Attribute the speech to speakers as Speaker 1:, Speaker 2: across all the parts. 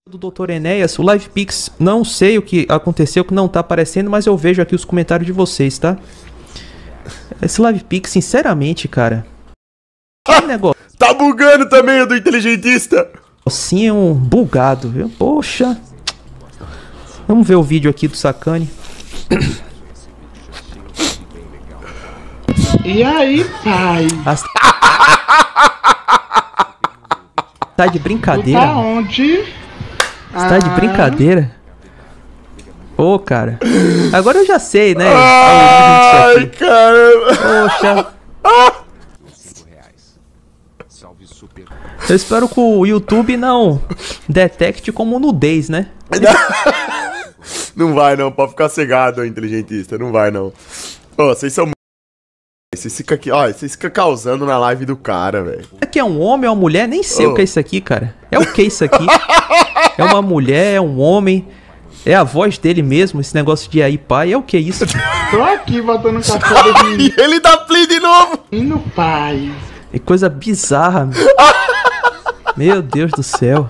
Speaker 1: Do Dr. Enéas, o LivePix, não sei o que aconteceu, que não tá aparecendo, mas eu vejo aqui os comentários de vocês, tá? Esse LivePix, sinceramente, cara, que negócio.
Speaker 2: Tá bugando também o do inteligentista.
Speaker 1: Sim, é um bugado, viu? Poxa. Vamos ver o vídeo aqui do Sacane.
Speaker 3: E aí, pai?
Speaker 1: Tá de brincadeira?
Speaker 3: Tu tá onde?
Speaker 1: Você tá de brincadeira? Ô, cara. Agora eu já sei, né?
Speaker 2: Ai, caramba.
Speaker 1: Poxa. Eu espero que o YouTube não detecte como nudez, né?
Speaker 2: Não vai não, pode ficar cegado, inteligentista. Não vai não. Ô, vocês são... Vocês ficam aqui, ó, vocês ficam causando na live do cara, velho.
Speaker 1: Isso aqui é um homem ou uma mulher? Nem sei o que é isso aqui, cara. É o que isso aqui? É uma mulher, é um homem, é a voz dele mesmo, esse negócio de aí pai, é o que isso?
Speaker 3: Tô aqui botando café de
Speaker 2: E ele dá play de novo.
Speaker 3: menino, pai.
Speaker 1: É coisa bizarra, meu. Meu Deus do céu.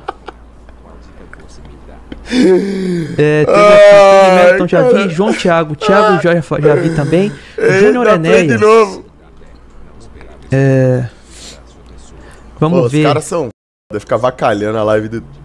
Speaker 1: É, teve aqui, já vi, João Thiago já vi também, Júnior Enéas.
Speaker 2: De novo.
Speaker 1: Vamos ver.
Speaker 2: Os caras são... Deve ficar vacalhando a live do...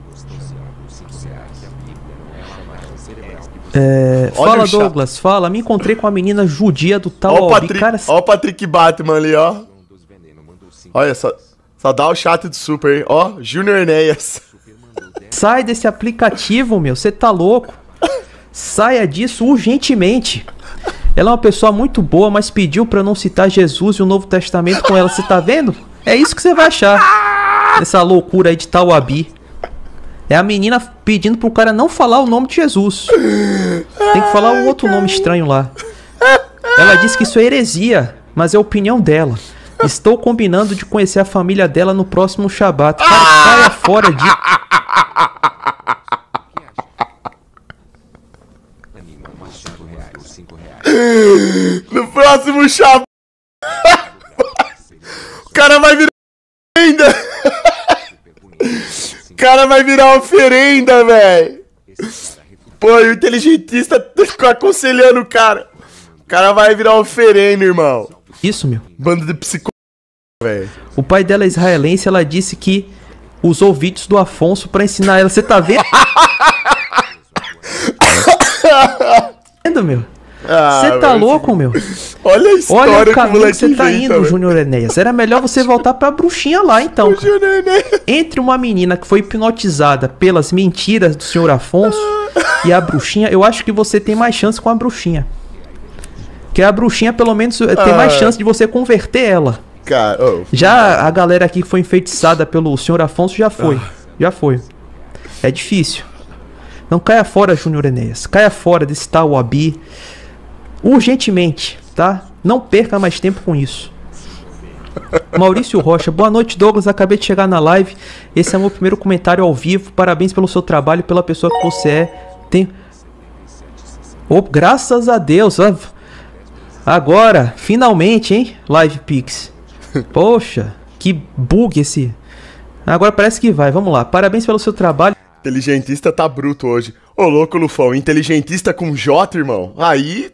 Speaker 1: Fala, Douglas, fala. Me encontrei com a menina judia do tal
Speaker 2: Ó o Patrick Batman ali, ó. Olha, só dá o chat do super, hein? Ó, Júnior Enéas.
Speaker 1: Sai desse aplicativo, meu. Você tá louco. Saia disso urgentemente. Ela é uma pessoa muito boa, mas pediu pra não citar Jesus e o Novo Testamento com ela. Você tá vendo? É isso que você vai achar. Essa loucura aí de Tauabi. É a menina pedindo pro cara não falar o nome de Jesus. Tem que falar um outro nome estranho lá. Ela disse que isso é heresia, mas é a opinião dela. Estou combinando de conhecer a família dela no próximo Shabat. Cara, caia fora de...
Speaker 2: No próximo Shabat. O cara vai virar ainda. O cara vai virar oferenda, velho. Pô, e o inteligentista ficou aconselhando o cara. O cara vai virar oferenda, irmão.
Speaker 1: Isso, meu.
Speaker 2: Bando de psicó, velho.
Speaker 1: O pai dela é israelense, ela disse que usou vídeos do Afonso pra ensinar ela. Você tá vendo? Vendo, meu? Você tá louco, meu?
Speaker 2: Olha a história.
Speaker 1: Olha o caminho que você tá indo, Júnior Enéas. Era melhor você voltar pra bruxinha lá, então. Entre uma menina que foi hipnotizada pelas mentiras do senhor Afonso e a bruxinha, eu acho que você tem mais chance com a bruxinha. Porque a bruxinha, pelo menos, tem mais chance de você converter ela.
Speaker 2: Cara,
Speaker 1: já a galera aqui que foi enfeitiçada pelo senhor Afonso já foi. Já foi. É difícil. Não caia fora, Júnior Enéas. Caia fora desse tal Abi. Urgentemente, tá? Não perca mais tempo com isso. Maurício Rocha, boa noite, Douglas. Acabei de chegar na live. Esse é o meu primeiro comentário ao vivo. Parabéns pelo seu trabalho, pela pessoa que você é. Graças a Deus. Agora, finalmente, hein? LivePix. Poxa, que bug esse. Agora parece que vai. Vamos lá. Parabéns pelo seu trabalho.
Speaker 2: Inteligentista tá bruto hoje. Ô, louco, Lufão. Inteligentista com J, irmão. Aí...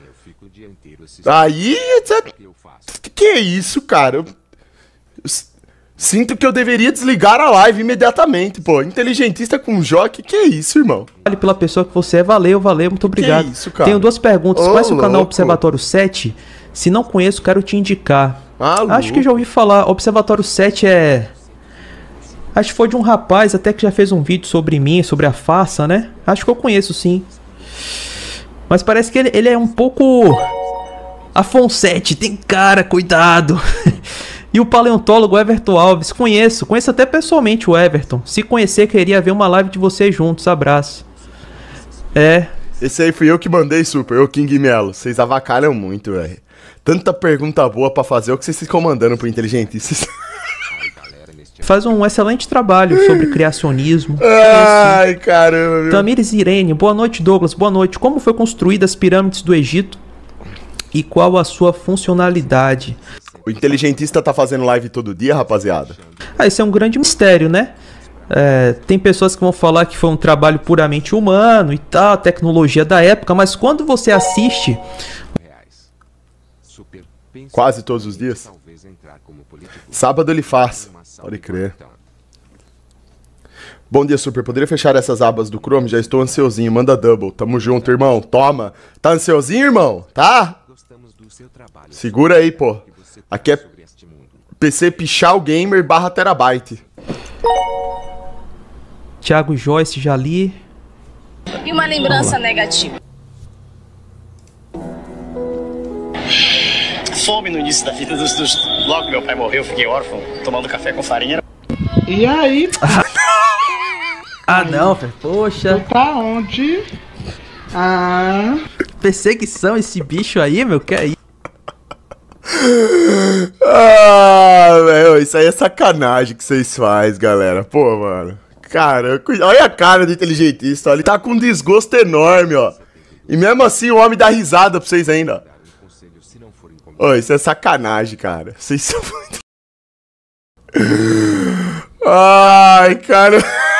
Speaker 2: Que é isso, cara? Eu sinto que eu deveria desligar a live imediatamente, pô. Inteligentista com J, que é isso, irmão?
Speaker 1: Vale pela pessoa que você é. Valeu, muito obrigado.
Speaker 2: Que isso, cara?
Speaker 1: Tenho duas perguntas. Conhece o canal Observatório 7? Se não conheço, quero te indicar. Acho que já ouvi falar. Observatório 7 é... Acho que foi de um rapaz até que já fez um vídeo sobre mim, sobre a farsa, né? Acho que eu conheço, sim. Mas parece que ele é um pouco... Afonsete, tem cara, cuidado. E o paleontólogo Everton Alves, conheço até pessoalmente o Everton. Se conhecer, queria ver uma live de vocês juntos, abraço.
Speaker 2: Esse aí fui eu que mandei, super, eu King Melo. Vocês avacalham muito, velho. Tanta pergunta boa pra fazer, o que vocês ficam mandando pro inteligentista.
Speaker 1: Faz um excelente trabalho sobre criacionismo.
Speaker 2: Ai, caramba, viu?
Speaker 1: Tamires Irene, boa noite, Douglas, boa noite. Como foi construída as pirâmides do Egito? E qual a sua funcionalidade?
Speaker 2: O inteligentista tá fazendo live todo dia, rapaziada?
Speaker 1: Esse é um grande mistério, né? Tem pessoas que vão falar que foi um trabalho puramente humano e tal, tecnologia da época, mas quando você assiste...
Speaker 2: Quase todos os dias. Sábado ele faz. Pode crer. Bom dia, Super. Poderia fechar essas abas do Chrome? Já estou ansiosinho. Manda double. Tamo junto, irmão. Toma. Tá ansiosinho, irmão? Tá? Segura aí, pô. Aqui é PC Pichal Gamer /terabyte.
Speaker 1: Thiago Joyce, já li.
Speaker 4: E uma lembrança negativa.
Speaker 5: Fome no início da vida Logo que meu pai morreu, eu fiquei órfão, tomando café com farinha.
Speaker 3: E aí,
Speaker 1: Ah, não, velho. Poxa.
Speaker 3: tá onde? Ah,
Speaker 1: Perseguição esse bicho aí, meu. Que é isso?
Speaker 2: Ah, velho. Isso aí é sacanagem que vocês fazem, galera. Pô, mano. Cara, olha a cara do inteligentista. Ó. Ele tá com um desgosto enorme, ó. E mesmo assim o homem dá risada pra vocês ainda, ó. Ô, isso é sacanagem, cara. Vocês são muito... Ai, cara.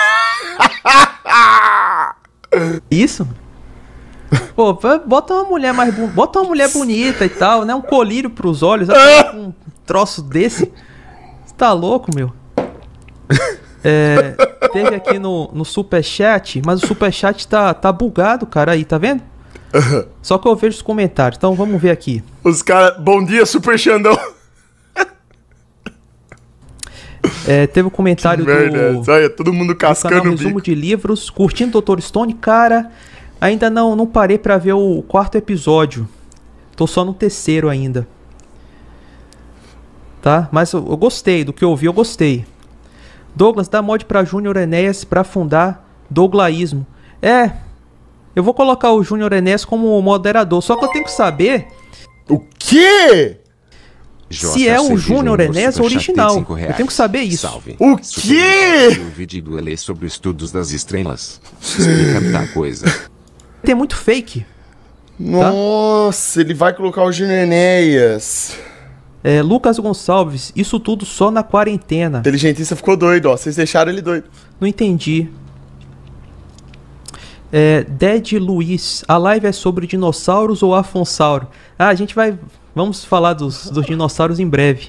Speaker 1: Isso? Pô, bota uma mulher mais bota uma mulher bonita e tal, né? Um colírio pros olhos, um troço desse. Você tá louco, meu? Teve aqui no Superchat, mas o Superchat tá bugado, cara, aí, tá vendo? Só que eu vejo os comentários, então vamos ver aqui.
Speaker 2: Os caras... Bom dia, Super Xandão.
Speaker 1: Teve um comentário do...
Speaker 2: Olha, todo mundo cascando o
Speaker 1: resumo
Speaker 2: bico.
Speaker 1: de livros, curtindo Dr. Stone. Cara, ainda não parei pra ver o 4º episódio. Tô só no 3º ainda. Tá? Mas eu gostei, do que eu vi eu gostei. Douglas, dá mod pra Júnior Enéas pra fundar Douglaísmo. Eu vou colocar o Júnior Enéas como moderador, só que eu tenho que saber...
Speaker 2: O quê?
Speaker 1: Se é o Júnior Enéas original. Eu tenho que saber isso.
Speaker 6: Salve.
Speaker 2: O quê?
Speaker 6: O vídeo do Elê sobre estudos das estrelas. Explica muita coisa.
Speaker 1: Tem muito fake.
Speaker 2: Nossa, ele vai colocar o Júnior Enéas.
Speaker 1: Lucas Gonçalves, isso tudo só na quarentena.
Speaker 2: Inteligentista ficou doido, ó. Vocês deixaram ele doido.
Speaker 1: Não entendi. Dead Luiz, a live é sobre dinossauros ou afonsauro? A gente vamos falar dos dinossauros em breve.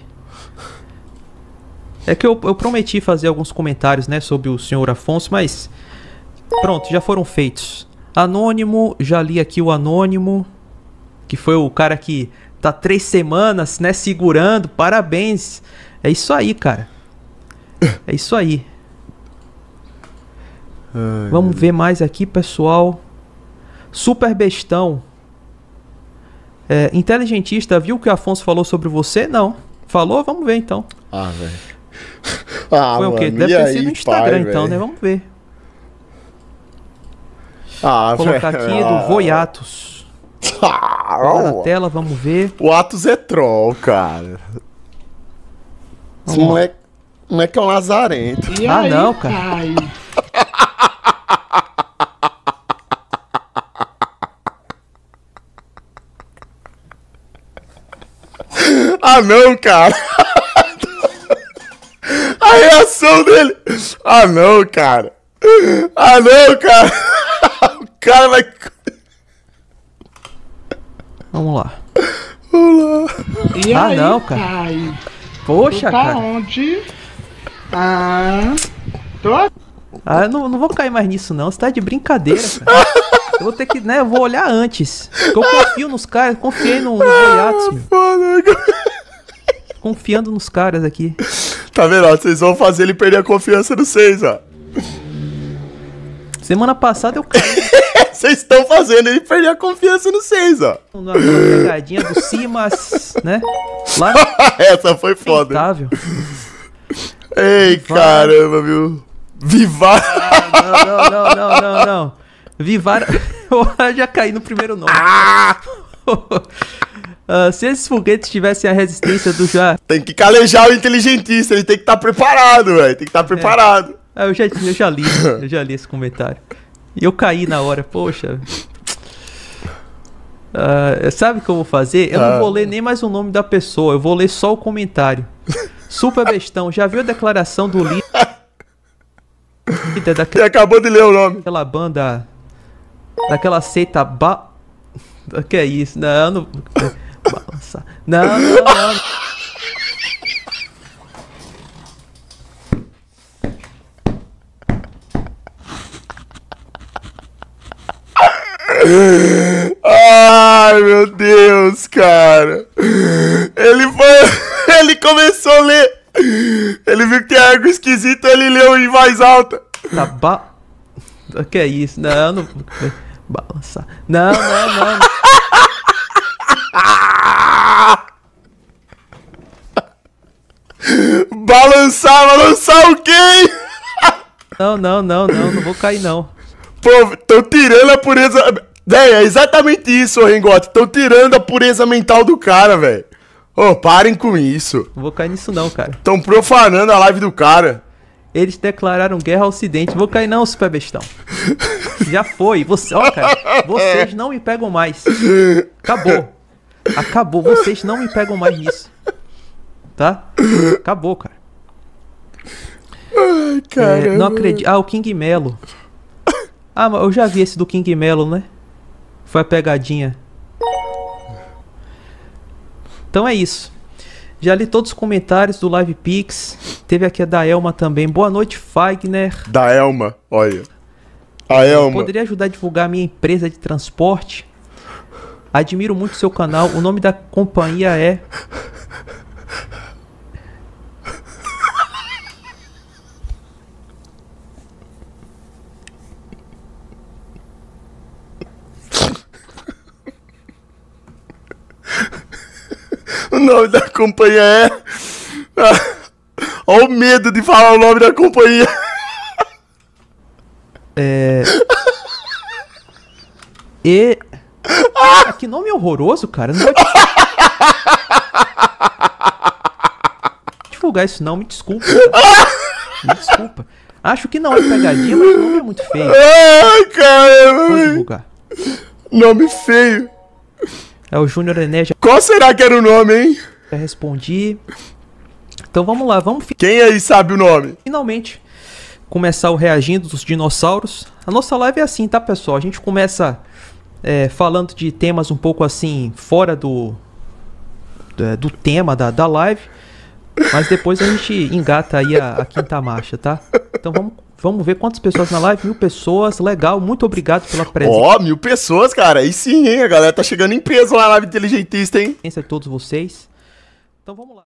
Speaker 1: É que eu prometi fazer alguns comentários, né, sobre o senhor Afonso, mas pronto, já foram feitos. Anônimo, já li aqui o Anônimo, que foi o cara que tá 3 semanas, né, segurando. Parabéns. É isso aí, cara. É isso aí.
Speaker 2: Ai,
Speaker 1: vamos ver mais aqui, pessoal. Super Bestão. Inteligentista, viu o que o Afonso falou sobre você? Não. Falou? Vamos ver então.
Speaker 2: Ah, velho. Ah,
Speaker 1: foi o quê?
Speaker 2: mano,
Speaker 1: Deve ter sido no
Speaker 2: aí,
Speaker 1: Instagram
Speaker 2: pai,
Speaker 1: então,
Speaker 2: véio.
Speaker 1: né? Vamos ver.
Speaker 2: Ah,
Speaker 1: vou colocar aqui do Voiatos. Na tela, vamos ver.
Speaker 2: O Atos é troll, cara. Esse moleque é um lazarento.
Speaker 3: e aí,
Speaker 1: não, cara.
Speaker 3: pai?
Speaker 2: Ah, não, cara. A reação dele. Ah, não, cara. Ah, não, cara. O cara vai...
Speaker 1: Vamos lá.
Speaker 3: E aí,
Speaker 1: não, cara.
Speaker 3: pai?
Speaker 1: Poxa,
Speaker 3: Tá
Speaker 1: cara.
Speaker 3: onde? Ah, tô
Speaker 1: Eu não vou cair mais nisso não. Você tá de brincadeira, cara. Eu vou ter que, né? Eu vou olhar antes. Porque eu confio nos caras. Confiei no Voiatos, meu. Confiando nos caras aqui.
Speaker 2: Tá vendo, ó? Vocês vão fazer ele perder a confiança no vocês, ó.
Speaker 1: Semana passada eu caí
Speaker 2: Vocês estão fazendo ele perder a confiança no vocês, ó.
Speaker 1: na pegadinha do Simas, né? Lá
Speaker 2: Essa foi foda.
Speaker 1: Intável.
Speaker 2: Ei,
Speaker 1: Vivar.
Speaker 2: caramba, viu? Vivar.
Speaker 1: Não. Vivara. Eu já caí no primeiro nome. Se esses foguetes tivessem a resistência do já.
Speaker 2: Tem que calejar o inteligentista, ele tem que estar preparado, velho. Tem que estar preparado.
Speaker 1: Eu já li esse comentário. E eu caí na hora, poxa. Sabe o que eu vou fazer? Eu não vou ler nem mais o nome da pessoa, eu vou ler só o comentário. Super Bestão, já viu a declaração do líder
Speaker 2: Você acabou de ler o nome.
Speaker 1: Daquela banda. Daquela seita. Que é isso? Não. Balançar. Não.
Speaker 2: Ai, meu Deus, cara. Ele começou a ler. Ele viu que tem algo esquisito, ele leu em voz alta.
Speaker 1: Que é isso? Não. Balançar. Não.
Speaker 2: Balançar o quê?
Speaker 1: Não vou cair não.
Speaker 2: Pô, tão tirando a pureza... Véi, é exatamente isso, ô Rengote. Tão tirando a pureza mental do cara, velho. Ô, parem com isso.
Speaker 1: Não vou cair nisso não, cara.
Speaker 2: Tão profanando a live do cara.
Speaker 1: Eles declararam guerra ao Ocidente. Vou cair não, super bestão. Já foi. Cara, vocês não me pegam mais. Acabou. Vocês não me pegam mais nisso. Tá? Acabou, cara.
Speaker 2: Ai, cara.
Speaker 1: Não acredito. O King Melo. Mas eu já vi esse do King Melo, né? Foi a pegadinha. Então é isso. Já li todos os comentários do Live Pix. Teve aqui a da Elma também. Boa noite, Fagner.
Speaker 2: Da Elma, olha. A Elma.
Speaker 1: Poderia ajudar a divulgar a minha empresa de transporte? Admiro muito seu canal. O nome da companhia é...
Speaker 2: O nome da companhia é... Olha o medo de falar o nome da companhia.
Speaker 1: Que nome horroroso, cara. Não vou divulgar isso não, me desculpa. Me desculpa. Acho que não é pegadinha, mas o nome é muito feio.
Speaker 2: Ai, caramba.
Speaker 1: Vou divulgar.
Speaker 2: Nome feio.
Speaker 1: É o Júnior Ené.
Speaker 2: Qual será que era o nome, hein?
Speaker 1: Já respondi. Então vamos lá,
Speaker 2: Quem aí sabe o nome?
Speaker 1: Finalmente começar o Reagindo dos Dinossauros. A nossa live é assim, tá, pessoal? A gente começa falando de temas um pouco assim, fora do tema da live. Mas depois a gente engata aí a quinta marcha, tá? Então vamos ver quantas pessoas na live. 1000 pessoas, legal. Muito obrigado pela presença.
Speaker 2: 1000 pessoas, cara. Aí sim, hein? A galera tá chegando em peso lá na live inteligentista, hein?
Speaker 1: De todos vocês. Então vamos lá.